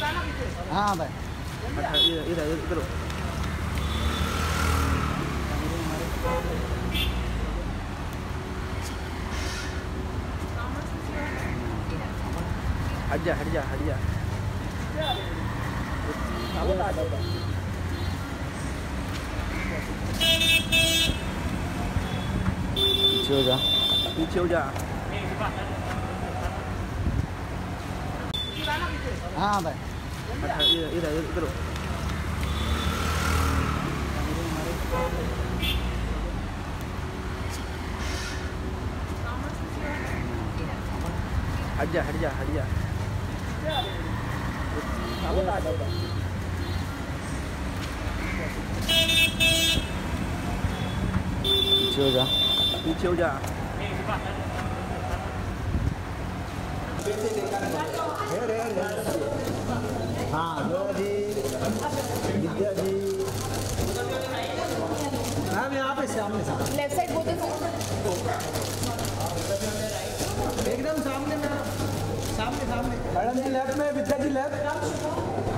हाँ भाई इधर इधर हट जा हट जा हट जा पीछे हो जा पीछे हो जा हाँ भाई इधर इधर हट जा हट जा हट जा पीछे हो जा पीछे हो जा हाँ जी विद्या जी मैम यहाँ पे सामने सामने लेफ्ट साइड बोलते एकदम सामने में सामने सामने मैडम जी लेफ्ट में विद्या जी लेफ्ट